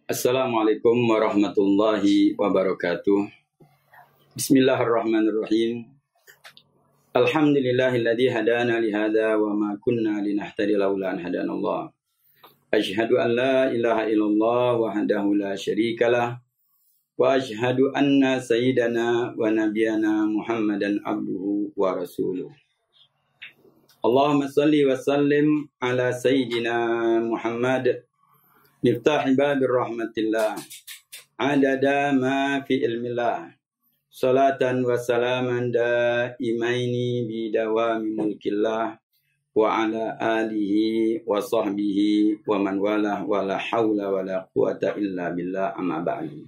Assalamualaikum warahmatullahi wabarakatuh. Bismillahirrahmanirrahim. Alhamdulillahilladzi hadana lihada wa ma kunna linahtadiya laula an hadanallah. Asyhadu an la ilaha illallah wahdahu la syarikalah wa asyhadu anna sayyidana wa nabiyyana Muhammadan abduhu wa rasuluh. Allahumma shalli wa sallim ala sayyidina Muhammad Miftah babir rahmatillah adada ma fi ilmillah salatan wa salaman daimaini bidawami mulkillah wa ala alihi wa sahbihi wa man walah wa la hawla wa la quwata illa billah amma ba'du.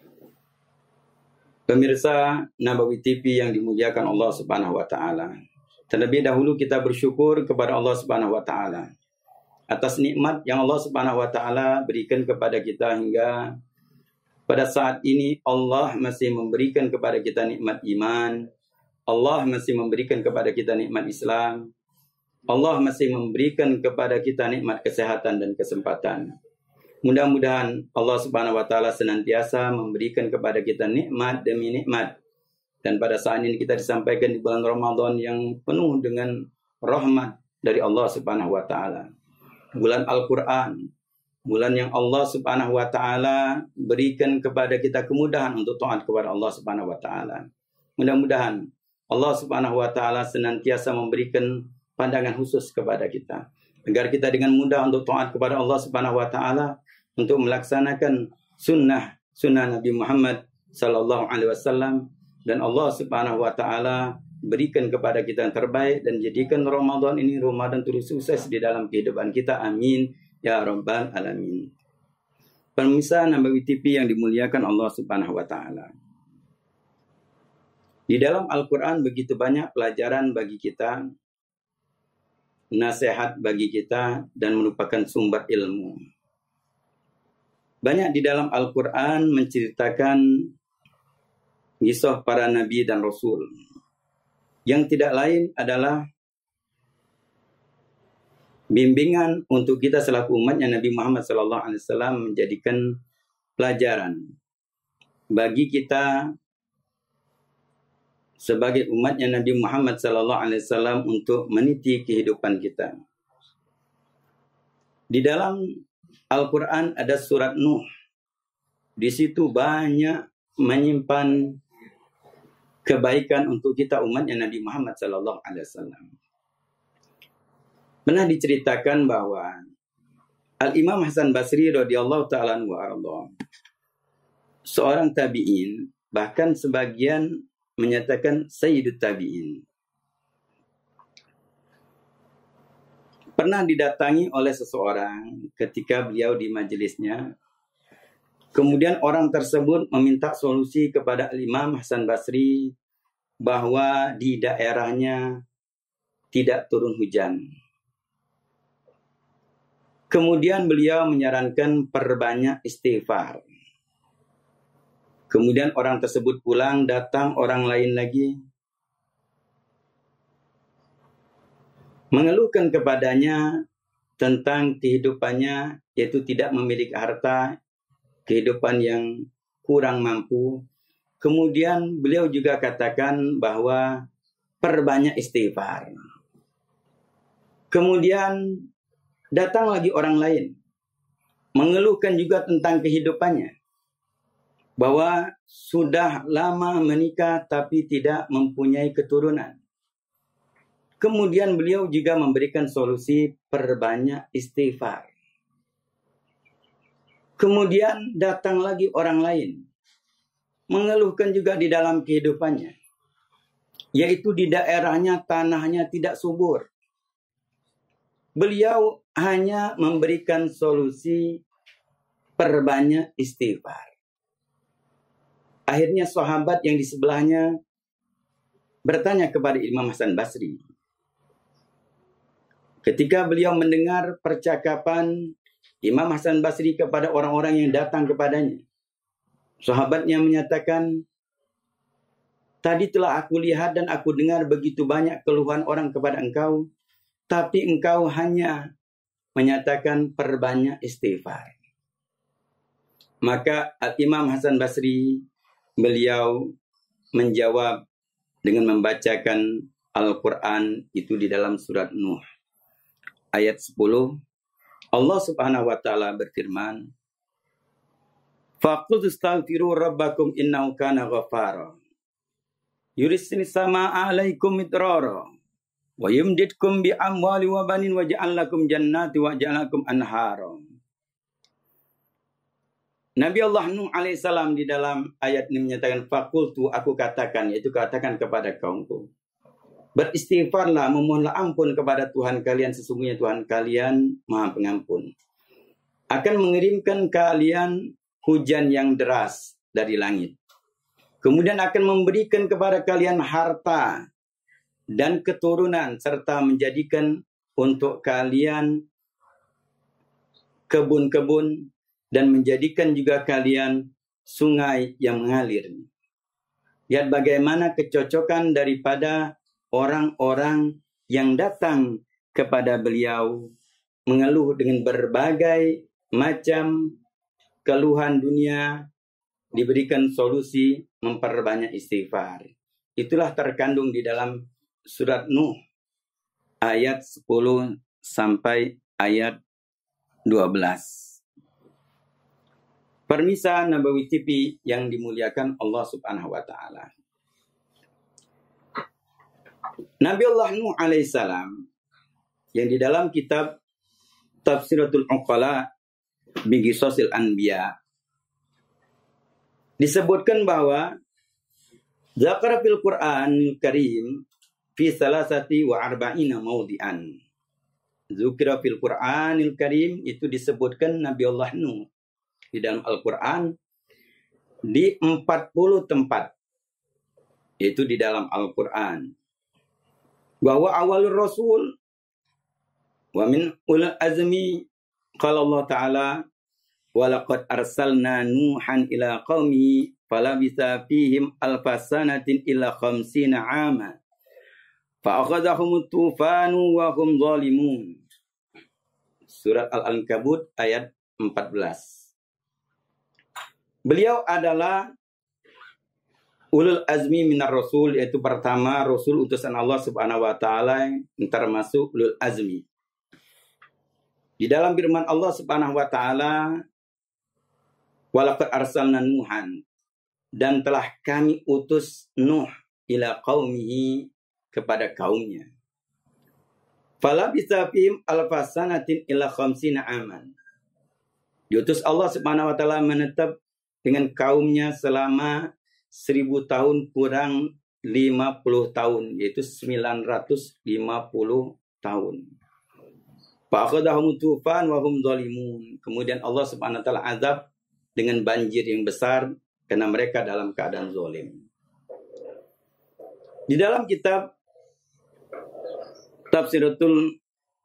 Pemirsa Nabawi TV yang dimuliakan Allah Subhanahu wa taala. Terlebih dahulu kita bersyukur kepada Allah Subhanahu wa taala atas nikmat yang Allah Subhanahu wa taala berikan kepada kita hingga pada saat ini. Allah masih memberikan kepada kita nikmat iman. Allah masih memberikan kepada kita nikmat Islam. Allah masih memberikan kepada kita nikmat kesehatan dan kesempatan. Mudah-mudahan Allah Subhanahu wa taala senantiasa memberikan kepada kita nikmat demi nikmat. Dan pada saat ini kita disampaikan di bulan Ramadan yang penuh dengan rahmat dari Allah Subhanahu wa taala. Bulan Al-Quran, bulan yang Allah Subhanahu wa ta'ala berikan kepada kita kemudahan untuk taat kepada Allah Subhanahu wa ta'ala. Mudah-mudahan Allah Subhanahu wa ta'ala senantiasa memberikan pandangan khusus kepada kita, agar kita dengan mudah untuk taat kepada Allah Subhanahu wa ta'ala, untuk melaksanakan sunnah Nabi Muhammad sallallahu alaihi wasallam, dan Allah Subhanahu wa ta'ala berikan kepada kita yang terbaik dan jadikan Ramadan ini Ramadan terus sukses di dalam kehidupan kita. Amin ya rabbal alamin. Pemirsa Nabawi TV yang dimuliakan Allah Subhanahu wa taala. Di dalam Al-Qur'an begitu banyak pelajaran bagi kita, nasihat bagi kita, dan merupakan sumber ilmu. Banyak di dalam Al-Qur'an menceritakan kisah para nabi dan rasul, yang tidak lain adalah bimbingan untuk kita selaku umatnya Nabi Muhammad SAW, menjadikan pelajaran bagi kita sebagai umatnya Nabi Muhammad SAW untuk meniti kehidupan kita. Di dalam Al-Quran ada surat Nuh. Di situ banyak menyimpan kebaikan untuk kita umatnya Nabi Muhammad SAW. Pernah diceritakan bahwa Al-Imam Hasan Basri radhiyallahu ta'ala anhu wa seorang tabi'in, bahkan sebagian menyatakan Sayyidut Tabi'in, pernah didatangi oleh seseorang ketika beliau di majelisnya. Kemudian orang tersebut meminta solusi kepada Imam Hasan Basri bahwa di daerahnya tidak turun hujan. Kemudian beliau menyarankan perbanyak istighfar. Kemudian orang tersebut pulang, datang orang lain lagi, mengeluhkan kepadanya tentang kehidupannya, yaitu tidak memiliki harta, kehidupan yang kurang mampu. Kemudian beliau juga katakan bahwa perbanyak istighfar. Kemudian datang lagi orang lain, mengeluhkan juga tentang kehidupannya, bahwa sudah lama menikah tapi tidak mempunyai keturunan. Kemudian beliau juga memberikan solusi perbanyak istighfar. Kemudian datang lagi orang lain, mengeluhkan juga di dalam kehidupannya, yaitu di daerahnya tanahnya tidak subur. Beliau hanya memberikan solusi perbanyak istighfar. Akhirnya sahabat yang di sebelahnya bertanya kepada Imam Hasan Basri. Ketika beliau mendengar percakapan Imam Hasan Basri kepada orang-orang yang datang kepadanya, sahabatnya menyatakan, tadi telah aku lihat dan aku dengar begitu banyak keluhan orang kepada engkau, tapi engkau hanya menyatakan perbanyak istighfar. Maka Imam Hasan Basri beliau menjawab dengan membacakan Al-Quran itu di dalam surat Nuh. Ayat 10, Allah Subhanahu wa taala berfirman, "Faqul astaghfiru rabbakum innahu kana ghaffara. Yursilis samaa'a 'alaikum midrara wa yumdidkum bi amwali wa banin wa ja'al lakum jannati wa ja'al lakum anhara." Nabi Allah Nuh alaihissalam di dalam ayat ini menyatakan, "Faqultu, aku katakan," yaitu katakan kepada kaumku, beristighfarlah, memohonlah ampun kepada Tuhan kalian, sesungguhnya Tuhan kalian Maha Pengampun. Akan mengirimkan kalian hujan yang deras dari langit. Kemudian akan memberikan kepada kalian harta dan keturunan, serta menjadikan untuk kalian kebun-kebun, dan menjadikan juga kalian sungai yang mengalir. Lihat bagaimana kecocokan daripada orang-orang yang datang kepada beliau, mengeluh dengan berbagai macam keluhan dunia, diberikan solusi memperbanyak istighfar. Itulah terkandung di dalam surat Nuh ayat 10 sampai ayat 12. Permisa Nabawi TV yang dimuliakan Allah Subhanahu wa taala. Nabi Allah Nuh alaihissalam yang di dalam kitab Tafsiratul Uqala bi Qisasil Anbiya disebutkan bahwa zakara fil Qur'anil Karim fi salasati wa arba'ina mawdi'an. Zukira fil Qur'anil Karim itu disebutkan Nabi Allah Nuh di dalam Al-Quran di 40 tempat, yaitu di dalam Al-Quran. Bahwa awalur Rasul wa min ulul azmi qala Allah Ta'ala wa laqad arsalna Nuhan ila qaumi falabitha fihim alfasanatin ila khamsina ama fa akhadhahum tufanu wa hum zalimun. Surat Al-Ankabut ayat 14. Beliau adalah ulul azmi minar rasul, yaitu pertama rasul utusan Allah Subhanahu wa taala yang termasuk ulul azmi. Di dalam firman Allah Subhanahu wa taala, walaqad arsalna Nuhan, dan telah kami utus Nuh ila qaumihi, kepada kaumnya. Fala bisa fihim alfasanatin ila khamsina aman. Diutus Allah Subhanahu wa taala menetap dengan kaumnya selama 1000 tahun kurang 50 tahun, yaitu 950 tahun. Fa'akhadhahum tufan wa hum zalimun. Kemudian Allah Subhanahu wa taala azab dengan banjir yang besar karena mereka dalam keadaan zalim. Di dalam kitab Tafsiratul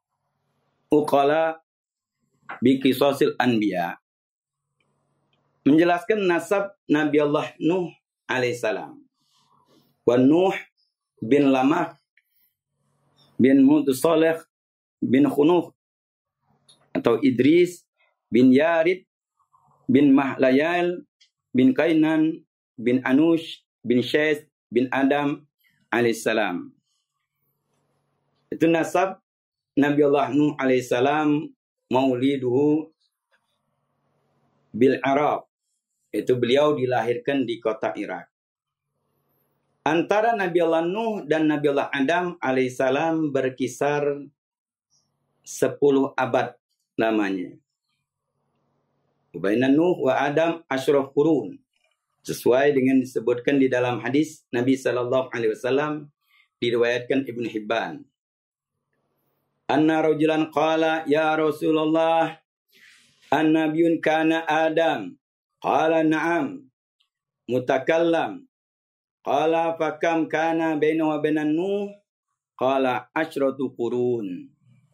Uqala bi Qisasil Anbiya menjelaskan nasab Nabi Allah Nuh alaihissalam. Wa Nuh bin Lamah bin Saleh bin Khunuh atau Idris bin Yarid bin Mahlayal bin Kainan bin Anush bin Syais bin Adam alaihissalam. Itu nasab Nabi Allah Nuh alaihissalam, mauliduhu bil Arab. Itu beliau dilahirkan di kota Irak. Antara Nabi Allah Nuh dan Nabi Allah Adam alaihissalam berkisar 10 abad lamanya. Baina Nuh wa Adam asyraf qurun. Sesuai dengan disebutkan di dalam hadis Nabi sallallahu alaihi wasallam, diriwayatkan Ibnu Hibban. Anna rajulan qala ya Rasulullah, an-nabiyyun kana Adam. Qala na'am. Mutakallam. Qala fakam kana baina wa bainan Nuh? Qala asyratu qurun.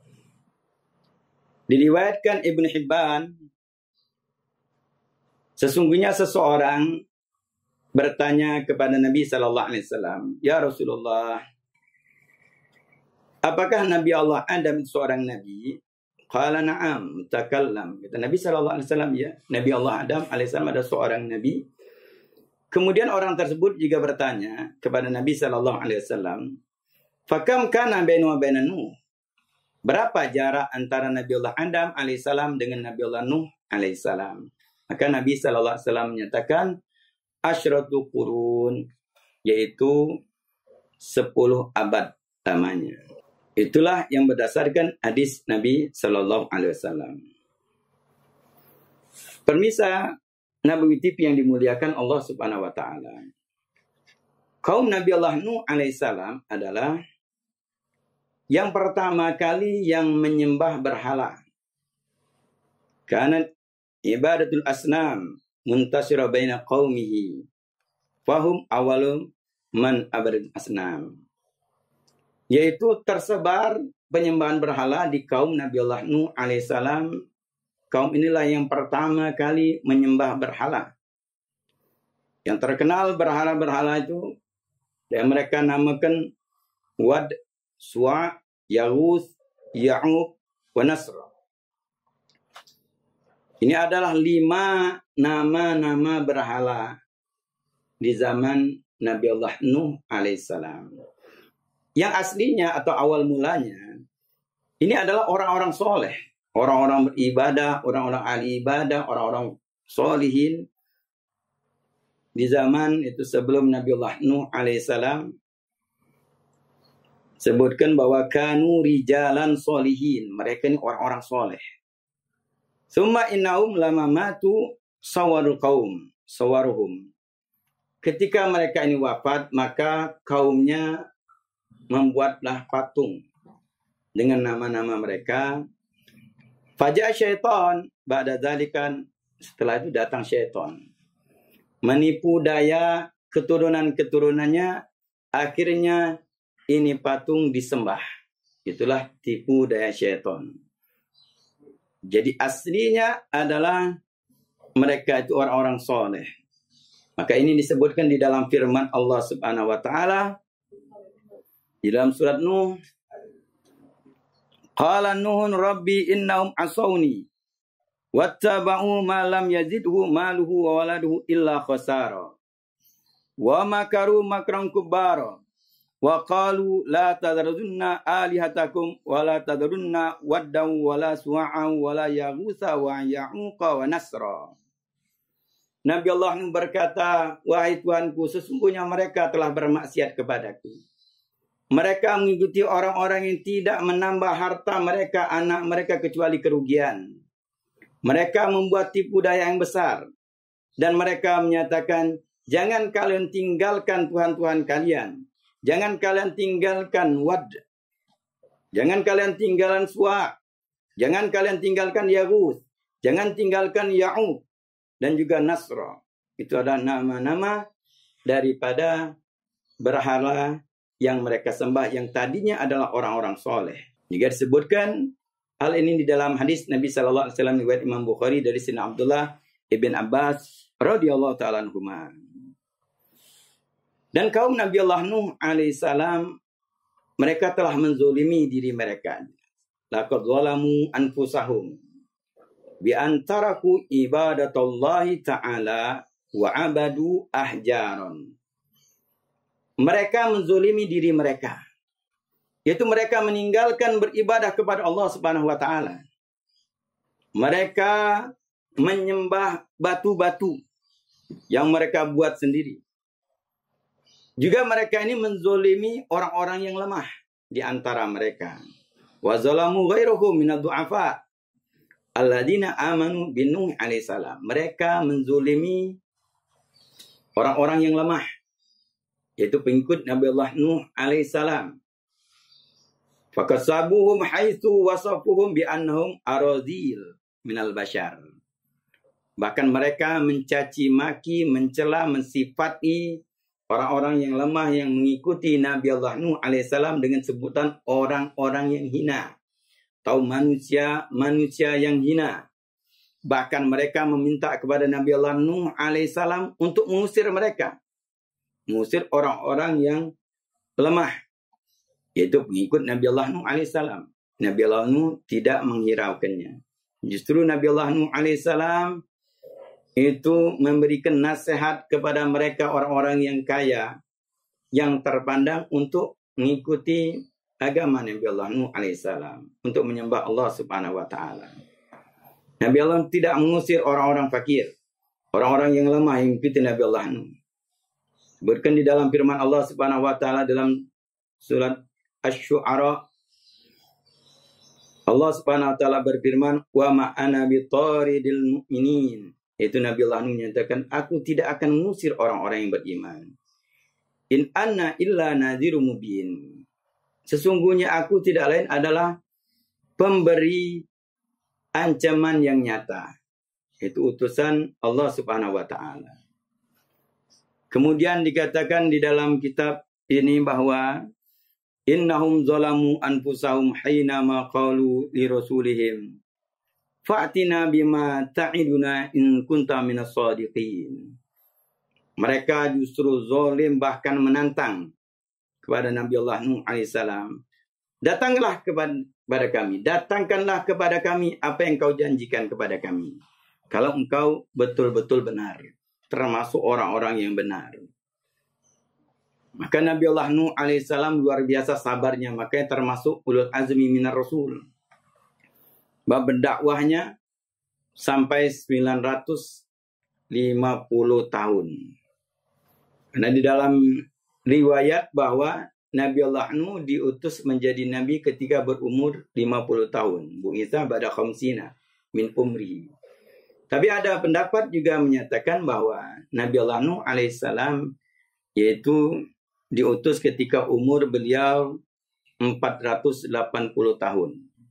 Diriwayatkan Ibnu Hibban, sesungguhnya seseorang bertanya kepada Nabi sallallahu alaihi wasallam, "Ya Rasulullah, apakah Nabi Allah Adam seorang nabi?" Qala na'am, takallam. Kata Nabi sallallahu alaihi wasallam, ya. Nabi Allah Adam alaihissalam ada seorang nabi. Kemudian orang tersebut juga bertanya kepada Nabi sallallahu alaihi wasallam, "Fakam kana baina wa baina Nuh?" Berapa jarak antara Nabi Allah Adam alaihissalam dengan Nabi Allah Nuh alaihissalam? Maka Nabi sallallahu alaihi wasallam menyatakan asyratu qurun, yaitu 10 abad lamanya. Itulah yang berdasarkan hadis Nabi sallallahu alaihi wasallam. Permisa Nabawi TV yang dimuliakan Allah Subhanahu wa taala. Kaum Nabi Allah Nuh alaihissalam adalah yang pertama kali yang menyembah berhala. Karena ibadatul asnam muntasira baina qaumihi. Fahum awalum man abadul asnam. Yaitu tersebar penyembahan berhala di kaum Nabi Allah Nuh alaihissalam. Kaum inilah yang pertama kali menyembah berhala. Yang terkenal berhala-berhala itu yang mereka namakan Wad, Suwa, Yaghus, Ya'uq, wa Nasr. Ini adalah 5 nama-nama berhala di zaman Nabi Allah Nuh alaihissalam. Yang aslinya atau awal mulanya ini adalah orang-orang soleh, orang-orang beribadah, orang-orang ahli ibadah, orang-orang solihin di zaman itu sebelum Nabi Allah Nuh alaihissalam. Sebutkan bahwa kanu rijalan solihin, mereka ini orang-orang soleh. Summa innahum lama matu sawarul qaum, sawaruhum. Ketika mereka ini wafat, maka kaumnya membuatlah patung dengan nama-nama mereka. Faja syaitan ba'da dzalikan, setelah itu datang syaitan menipu daya keturunan-keturunannya, akhirnya ini patung disembah. Itulah tipu daya syaitan. Jadi aslinya adalah mereka itu orang-orang soleh. Maka ini disebutkan di dalam firman Allah Subhanahu wa taala di dalam surat Nuh. Qala Nuhun rabbi innahum asawni wattaba'u ma lam yazidhu maluhu wa waladuhu illa khasara wa makaru makran kubara wa qalu la tadrunna alihatakum wa la tadrunna waddan wa la suwa'an wa la yaghutha wa ya'uqa wa nasra. Nabi Allah berkata, wahai Tuhanku, sesungguhnya mereka telah bermaksiat kepadaku. Mereka mengikuti orang-orang yang tidak menambah harta mereka, anak mereka kecuali kerugian. Mereka membuat tipu daya yang besar. Dan mereka menyatakan, jangan kalian tinggalkan Tuhan-Tuhan kalian. Jangan kalian tinggalkan Wad. Jangan kalian tinggalkan Suwa. Jangan kalian tinggalkan Yaghus. Jangan tinggalkan Ya'uq. Dan juga Nasra. Itu adalah nama-nama daripada berhala yang mereka sembah, yang tadinya adalah orang-orang soleh. Juga disebutkan hal ini di dalam hadis Nabi sallallahu alaihi wasallam riwayat Imam Bukhari dari Sayyidina Abdullah ibn Abbas radhiyallahu taala anhuma. Dan kaum Nabi Allah Nuh alaihissalam, mereka telah menzolimi diri mereka. Laqad zalamu anfusahum bi antaraku ibadatullahi ta'ala wa abadu ahjaron. Mereka menzolimi diri mereka, yaitu mereka meninggalkan beribadah kepada Allah Subhanahu wa taala. Mereka menyembah batu-batu yang mereka buat sendiri. Juga mereka ini menzolimi orang-orang yang lemah di antara mereka. Wa zalamu ghairuhum minad du'afa alladzina amanu bi Nuh alaihissalam. Mereka menzolimi orang-orang yang lemah, yaitu pengikut Nabi Allah Nuh alaihissalam. Fakasabuhum haitsu wasafuhum bi annahum aradil minal bashar. Bahkan mereka mencaci maki, mencela, mensifati orang-orang yang lemah yang mengikuti Nabi Allah Nuh alaihissalam dengan sebutan orang-orang yang hina. Atau manusia yang hina. Bahkan mereka meminta kepada Nabi Allah Nuh alaihissalam untuk mengusir mereka. Mengusir orang-orang yang lemah, yaitu pengikut Nabi Allah Nuh alaihissalam. Nabi Allah Nuh tidak menghiraukannya. Justru Nabi Allah Nuh alaihissalam itu memberikan nasihat kepada mereka orang-orang yang kaya, yang terpandang untuk mengikuti agama Nabi Allah Nuh alaihissalam, untuk menyembah Allah subhanahu wa ta'ala. Nabi Allah tidak mengusir orang-orang fakir, orang-orang yang lemah yang mengikuti Nabi Allah Nuh. Sebutkan di dalam firman Allah subhanahu wa ta'ala dalam surat Asy-Syu'ara, Allah subhanahu wa ta'ala berfirman, wa ma'ana bitaridil mu'minin. Itu Nabi Allah Nuh menyatakan, aku tidak akan mengusir orang-orang yang beriman. In anna illa nadhirum mubin. Sesungguhnya aku tidak lain adalah pemberi ancaman yang nyata. Itu utusan Allah subhanahu wa ta'ala. Kemudian dikatakan di dalam kitab ini bahwa innahum zalamu anfusahum hina ma qalu li rasulihim fa'tina bima ta'iduna in kunta minas shadiqin. Mereka justru zalim, bahkan menantang kepada Nabi Allah Nuh alaihissalam. Datanglah kepada kami, datangkanlah kepada kami apa yang kau janjikan kepada kami. Kalau engkau betul-betul benar, termasuk orang-orang yang benar. Maka Nabi Allah Nuh alaihissalam luar biasa sabarnya, makanya termasuk ulul azmi minar rasul. Bab berdakwahnya sampai 950 tahun. Karena di dalam riwayat bahwa Nabi Allah Nuh diutus menjadi nabi ketika berumur 50 tahun. Bu'itsa ba'da khamsina min umri. Tapi ada pendapat juga menyatakan bahwa Nabi Allah Nuh alaihissalam yaitu diutus ketika umur beliau 480 tahun.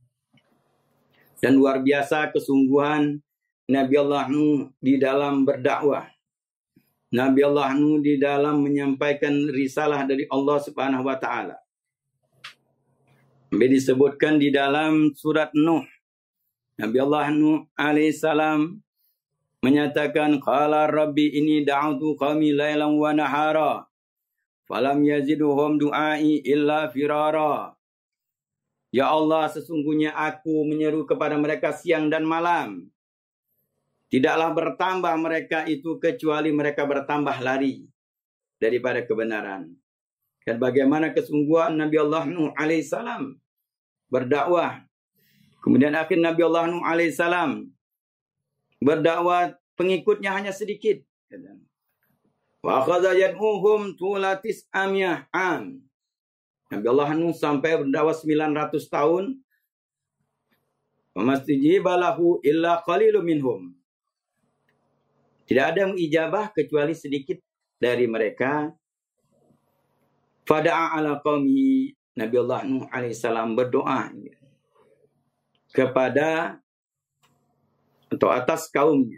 Dan luar biasa kesungguhan Nabi Allah Nuh di dalam berdakwah. Nabi Allah Nuh di dalam menyampaikan risalah dari Allah subhanahu wa ta'ala. Sampai disebutkan di dalam surat Nuh. Nabi Allah Nuh alaihissalam menyatakan, qala rabbi ini da'utu qawmi laylan wa nahara. Falam yaziduhum du'ai illa firara. Ya Allah, sesungguhnya aku menyeru kepada mereka siang dan malam. Tidaklah bertambah mereka itu kecuali mereka bertambah lari daripada kebenaran. Dan bagaimana kesungguhan Nabi Allah Nuh alaihissalam berdakwah. Kemudian akhir Nabi Allah Nuh alaihissalam berdakwah, pengikutnya hanya sedikit. Wa akhadha yad'uhum tulatis amyah am. Nabi Allah Nuh sampai berdakwah 900 tahun. Wa mastajiba lahu illa qalilun minhum. Tidak ada mengijabah kecuali sedikit dari mereka. Fada'a ala qaumihi. Nabi Allah Nuh alaihissalam berdoa kepada atau atas kaumnya.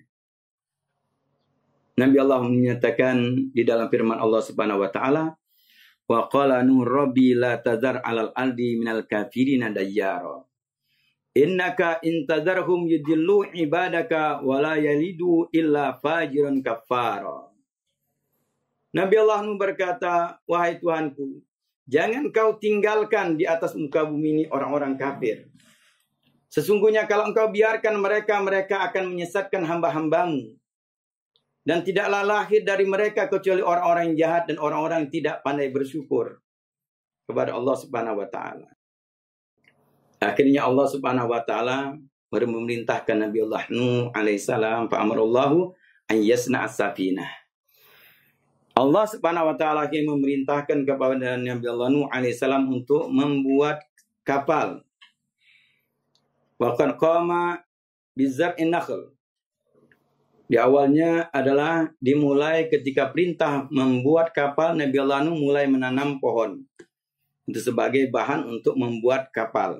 Nabi Allah menyatakan di dalam firman Allah subhanahu wa ta'ala, wa qala Nuh rabbi la tazar alal ardi minal kafirina dayyara. Innaka intazarhum yudillu ibadaka wa la yalidu illa fajiran kafara. Nabi Allah Nuh berkata, wahai Tuhanku, jangan kau tinggalkan di atas muka bumi ini orang-orang kafir. Sesungguhnya kalau engkau biarkan mereka, mereka akan menyesatkan hamba-hambamu. Dan tidaklah lahir dari mereka kecuali orang-orang yang jahat dan orang-orang yang tidak pandai bersyukur kepada Allah subhanahu wa ta'ala. Akhirnya Allah subhanahu wa ta'ala memerintahkan Nabi Allah Nuh alaihissalam, fa'amarallahu an yasna'a safinah. Allah subhanahu wa ta'ala memerintahkan kepada Nabi Allah Nuh alaihissalam untuk membuat kapal. Waqad qama bizar'in nakhl. Di awalnya adalah dimulai ketika perintah membuat kapal, Nabi Allah Nuh mulai menanam pohon untuk sebagai bahan untuk membuat kapal.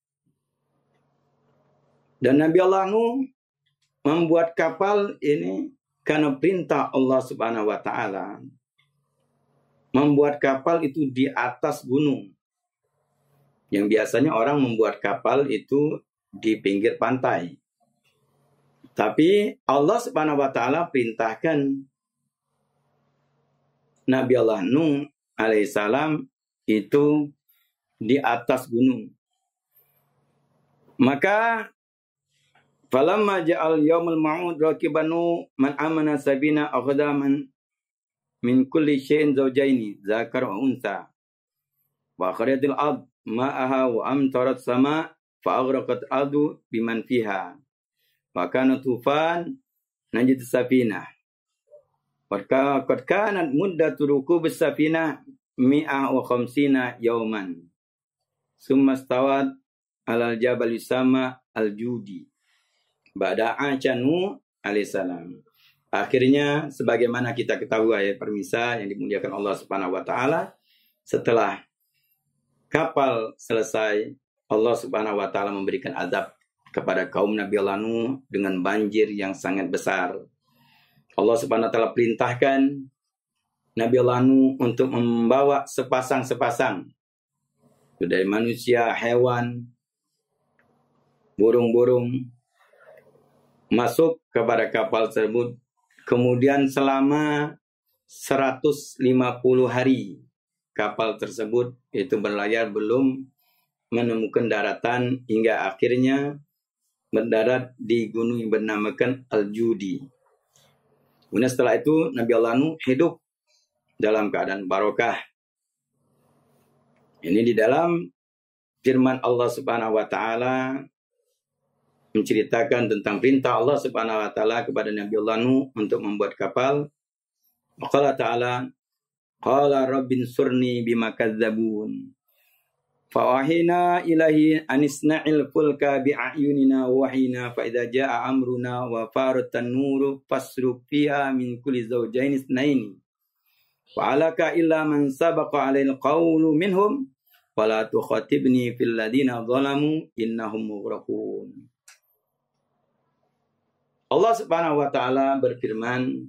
Dan Nabi Allah Nuh membuat kapal ini karena perintah Allah subhanahu wa ta'ala. Membuat kapal itu di atas gunung. Yang biasanya orang membuat kapal itu di pinggir pantai. Tapi Allah subhanahu wa ta'ala perintahkan Nabi Allah Nuh alaihissalam itu di atas gunung. Maka falamma ja'al yaumul ma'ud rakibanu man amana sabina akhadha min kulli syai'in zawjaini zakar wa unsa wa akhrajatil ard ma'aha wa amtarat sama fa aghraqat adu biman fiha wa kana tufan najid safina qad kanat muddatu rukubis safina mi'ah wa khamsina yauman summa stawat alal jabal yusama al-judi ba'da acanu alaihissalam. Akhirnya sebagaimana kita ketahui ayat permisa yang dimuliakan Allah Subhanahu wa taala, setelah kapal selesai, Allah Subhanahu wa taala memberikan azab kepada kaum Nabi Allah Nuh dengan banjir yang sangat besar. Allah Subhanahu wa taala perintahkan Nabi Allah Nuh untuk membawa sepasang-sepasang dari manusia, hewan, burung-burung masuk kepada kapal tersebut. Kemudian selama 150 hari kapal tersebut itu berlayar belum menemukan daratan hingga akhirnya mendarat di gunung yang bernamakan Al-Judi. Kemudian setelah itu Nabi Allah Nuh hidup dalam keadaan barokah. Ini di dalam firman Allah Subhanahu wa taala menceritakan tentang perintah Allah Subhanahu wa taala kepada Nabi Allah Nuh untuk membuat kapal. Allah Ta'ala qala rabbin surni bima kadzabun fa wahina ilahi anisna'il fulka bi'ayunina wahina fa idza jaa amruna wa faratan nuru fasruk fiha min kulli zawjayn itsnaini wa alaka illa man sabaqa 'alail qawlu minhum wala tukhatibni fil ladina zalamu innahum mughraqun. Allah Subhanahu wa taala berfirman,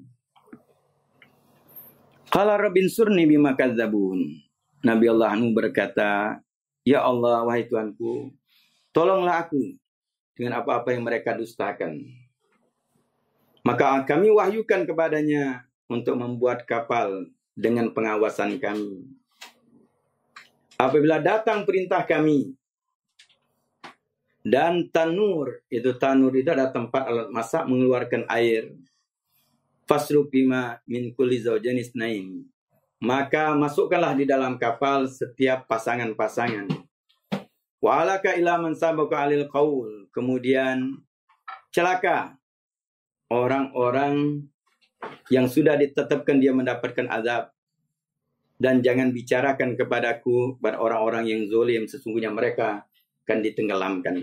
qala rabbin surni bima kadzabun. Nabi Allah Nuh berkata, ya Allah, wahai Tuhanku, tolonglah aku dengan apa-apa yang mereka dustakan. Maka kami wahyukan kepadanya untuk membuat kapal dengan pengawasan kami. Apabila datang perintah kami, dan tanur itu adalah tempat alat masak mengeluarkan air. Fasruk bima min kulli zawjain itsnain. Maka masukkanlah di dalam kapal setiap pasangan-pasangan. Wa alaka ila man sabaqa alil qaul. Kemudian celaka orang-orang yang sudah ditetapkan dia mendapatkan azab. Dan jangan bicarakan kepadaku kepada orang-orang yang zalim, sesungguhnya mereka akan ditenggelamkan.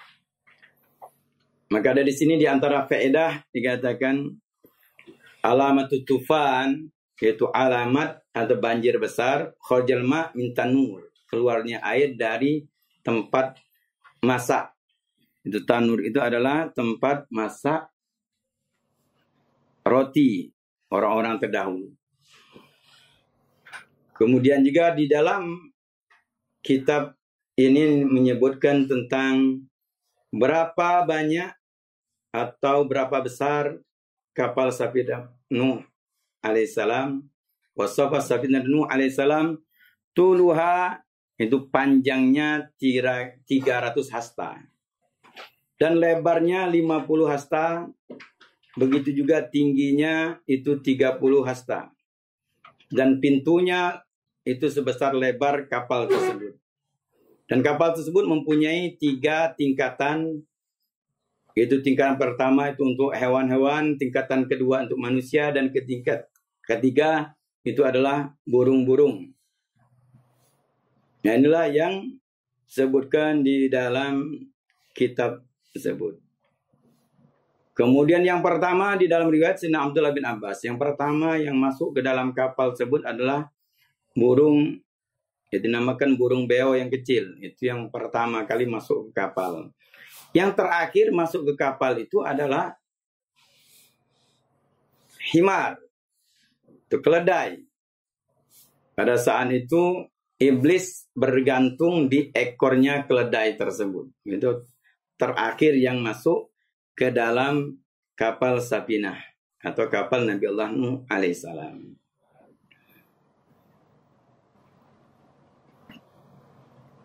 Maka dari sini di antara faedah dikatakan alamatut tufan, yaitu alamat atau banjir besar, khurjal ma min tanur, keluarnya air dari tempat masak. Itu tanur itu adalah tempat masak roti orang-orang terdahulu. Kemudian juga di dalam kitab ini menyebutkan tentang berapa banyak atau berapa besar kapal Safinah Nuh alaihissalam. Wasafa Safinah Nuh alaihissalam tuluha itu panjangnya 300 hasta dan lebarnya 50 hasta. Begitu juga tingginya itu 30 hasta. Dan pintunya itu sebesar lebar kapal tersebut. Dan kapal tersebut mempunyai 3 tingkatan. Yaitu tingkatan pertama itu untuk hewan-hewan, tingkatan kedua untuk manusia, dan tingkat ketiga itu adalah burung-burung. Nah, inilah yang disebutkan di dalam kitab tersebut. Kemudian yang pertama di dalam riwayat Sayyidina Abdullah bin Abbas, yang pertama yang masuk ke dalam kapal tersebut adalah burung. Itu dinamakan burung beo yang kecil. Itu yang pertama kali masuk ke kapal. Yang terakhir masuk ke kapal itu adalah himar. Itu keledai. Pada saat itu iblis bergantung di ekornya keledai tersebut. Itu terakhir yang masuk ke dalam kapal Safinah atau kapal Nabi Allah Nuh alaihissalam.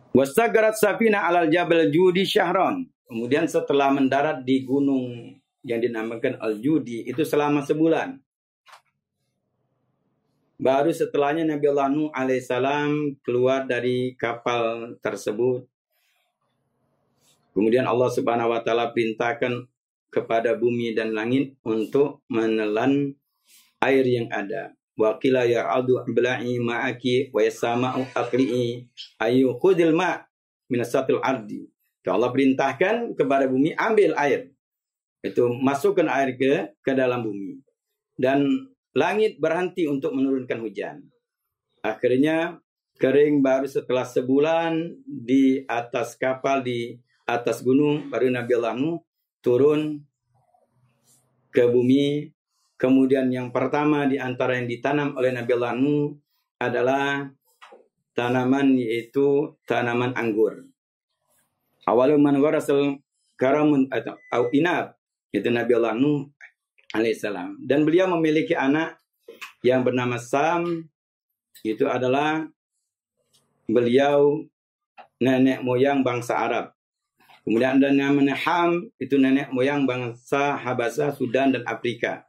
Wastagarat safina alal jabal Judi syahron. Kemudian setelah mendarat di gunung yang dinamakan Al-Judi itu selama sebulan. Baru setelahnya Nabi Allah Nuh alaihissalam keluar dari kapal tersebut. Kemudian Allah Subhanahu wa taala perintahkan kepada bumi dan langit untuk menelan air yang ada. Wa qila ya ardu ibla'i ma'aki wa yasama'u aqli'i ayu khudil ma' minasatil ardi. Allah perintahkan kepada bumi ambil air. Itu masukkan air ke dalam bumi. Dan langit berhenti untuk menurunkan hujan. Akhirnya kering baru setelah sebulan di atas kapal di atas gunung baru Nabi Allah Nuh turun ke bumi. Kemudian yang pertama di antara yang ditanam oleh Nabi Allah Nuh adalah tanaman yaitu tanaman anggur. Awalul man warasal karamun atau inab itu Nabi Allah Nuh alaihissalam. Dan beliau memiliki anak yang bernama Sam. Itu adalah beliau nenek moyang bangsa Arab. Kemudian ada namanya Ham, itu nenek moyang bangsa Habasa, Sudan dan Afrika.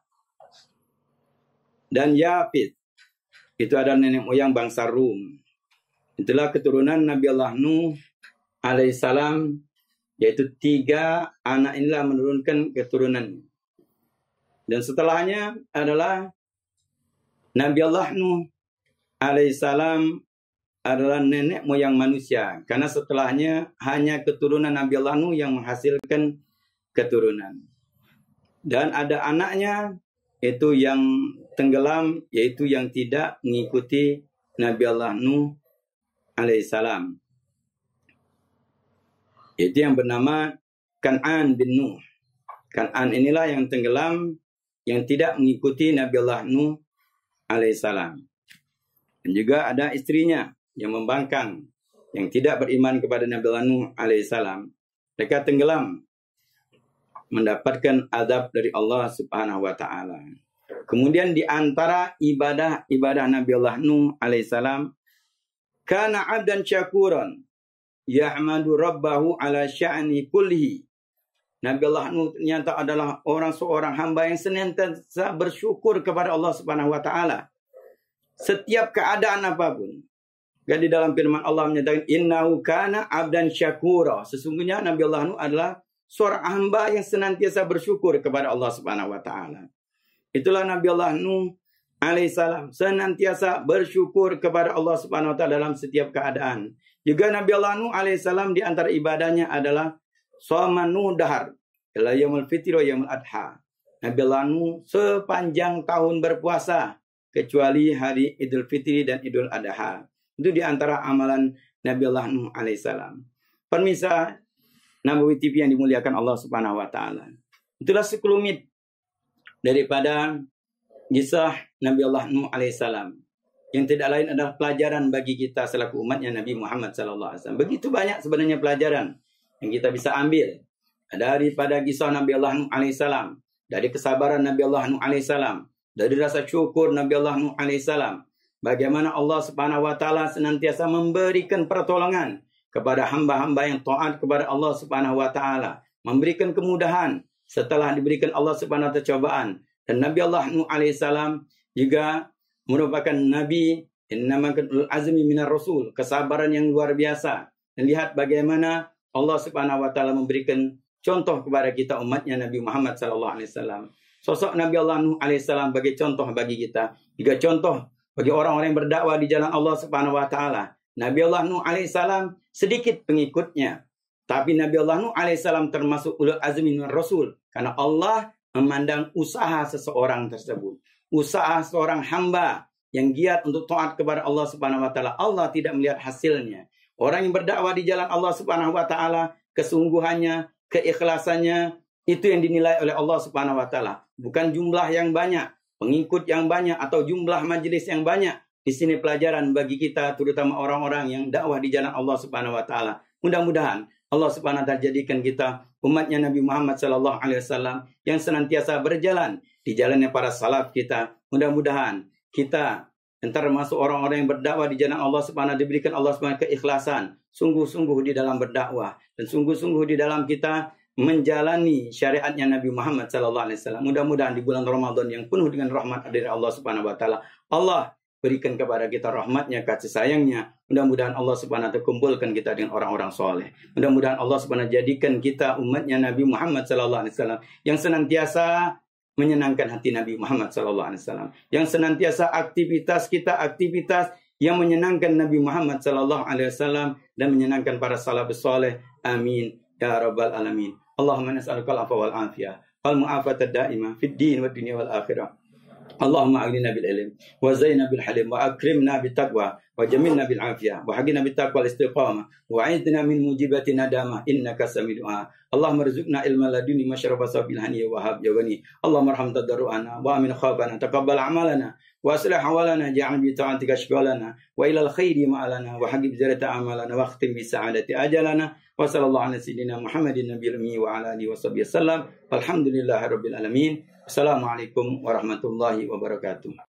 Dan Yafid, itu adalah nenek moyang bangsa Rum. Itulah keturunan Nabi Allah Nuh alaihissalam, yaitu 3 anak inilah menurunkan keturunan. Dan setelahnya adalah Nabi Allah Nuh alaihissalam adalah nenek moyang manusia. Karena setelahnya hanya keturunan Nabi Allah Nuh yang menghasilkan keturunan. Dan ada anaknya itu yang tenggelam, yaitu yang tidak mengikuti Nabi Allah Nuh alaihissalam. Itu yang bernama Kan'an bin Nuh. Kan'an inilah yang tenggelam, yang tidak mengikuti Nabi Allah Nuh alaihissalam. Dan juga ada istrinya yang membangkang, yang tidak beriman kepada Nabi Allah Nuh alaihissalam. Mereka tenggelam, mendapatkan azab dari Allah Subhanahu wa taala. Kemudian di antara ibadah Nabi Allah Nuh alaihissalam, kana 'abdan syakuran ya'madu rabbahu ala sya'ni kullihi. Nabi Allah Nuh ternyata adalah seorang hamba yang senantiasa bersyukur kepada Allah Subhanahu wa taala. Setiap keadaan apapun. Dan di dalam firman Allah menyatakan innahu kana 'abdan syakura. Sesungguhnya Nabi Allah Nuh adalah seorang hamba yang senantiasa bersyukur kepada Allah Subhanahu wa taala. Itulah Nabi Allah Nuh alaihissalam senantiasa bersyukur kepada Allah Subhanahu wa taala dalam setiap keadaan. Juga Nabi Allah Nuh alaihissalam di antara ibadahnya adalah shaman Nuh dahar ila yaumul fitri wa yaumul adha. Nabi Allah Nuh sepanjang tahun berpuasa kecuali hari Idul Fitri dan Idul Adha. Itu di antara amalan Nabi Allah Nuh alaihissalam. Pemirsa Nabawi TV yang dimuliakan Allah Subhanahu wa taala. Itulah sekelumit daripada kisah Nabi Allah Nuh alaihissalam. Yang tidak lain adalah pelajaran bagi kita selaku umatnya Nabi Muhammad SAW. Begitu banyak sebenarnya pelajaran yang kita bisa ambil daripada kisah Nabi Allah Nuh alaihissalam, dari kesabaran Nabi Allah Nuh alaihissalam, dari rasa syukur Nabi Allah Nuh alaihissalam. Bagaimana Allah Subhanahu wa taala senantiasa memberikan pertolongan kepada hamba-hamba yang taat kepada Allah Subhanahu wa taala, memberikan kemudahan setelah diberikan Allah Subhanahu wa taala cobaan. Dan Nabi Allah Nuh alaihissalam juga merupakan nabi innamakan ulul azmi minar rasul, kesabaran yang luar biasa. Dan lihat bagaimana Allah Subhanahu wa taala memberikan contoh kepada kita umatnya Nabi Muhammad sallallahu alaihi wasallam. Sosok Nabi Allah Nuh alaihissalam bagi contoh bagi kita, juga contoh bagi orang-orang yang berdakwah di jalan Allah Subhanahu wa taala. Nabi Allah Nuh alaihissalam sedikit pengikutnya, tapi Nabi Allah Nuh alaihissalam termasuk ulul azmi minar rasul, karena Allah memandang usaha seseorang tersebut, usaha seorang hamba yang giat untuk taat kepada Allah Subhanahu wa taala. Allah tidak melihat hasilnya. Orang yang berdakwah di jalan Allah Subhanahu wa taala, kesungguhannya, keikhlasannya, itu yang dinilai oleh Allah Subhanahu wa taala. Bukan jumlah yang banyak, pengikut yang banyak, atau jumlah majelis yang banyak. Di sini pelajaran bagi kita, terutama orang-orang yang dakwah di jalan Allah Subhanahu wa taala. Mudah-mudahan Allah Subhanahu wa taala jadikan kita umatnya Nabi Muhammad sallallahu alaihi wasallam yang senantiasa berjalan di jalannya para salaf kita. Mudah-mudahan kita Dan termasuk orang-orang yang berdakwah di jalan Allah Subhanahu diberikan Allah Subhanahu keikhlasan, sungguh-sungguh di dalam berdakwah dan sungguh-sungguh di dalam kita menjalani syariatnya Nabi Muhammad SAW. Mudah-mudahan di bulan Ramadan yang penuh dengan rahmat dari Allah Subhanahu Wa Taala, Allah berikan kepada kita rahmatnya, kasih sayangnya. Mudah-mudahan Allah Subhanahu Wa Taala kumpulkan kita dengan orang-orang soleh. Mudah-mudahan Allah Subhanahu Wa Taala jadikan kita umatnya Nabi Muhammad SAW yang senantiasa menyenangkan hati Nabi Muhammad SAW, yang senantiasa aktivitas kita aktivitas yang menyenangkan Nabi Muhammad SAW dan menyenangkan para salafus saleh. Amin ya rabbal alamin. Allahumma nas'aluka al-afwa wal afiyah wal mu'afata daimah fid din wad dunya wal akhirah. Allahumma aghnina bil ilm wa zayyina bil halim wa akrimna bit taqwa wa jamilna bil afiyah wa hagina bit taqwa al istiqamah wa a'idna min mujibati nadamah innaka sami'ud du'a. Allahumma rzuqna ilma laduni masyraba sabil hani wa hab ya ghani. Allahumma arham tadarruana wa amin khafana taqabbal a'malana wa aslih hawalana ja'al bi ta'atika shghalana wa ila al khairi ma'alana wa hagib zarata amalana wa khtim bi sa'adati ajalana wa sallallahu ala sayyidina Muhammadin nabiyil ummi wa ala alihi wa sahbihi wasallam. Alhamdulillahirabbil alamin. Assalamualaikum warahmatullahi wabarakatuh.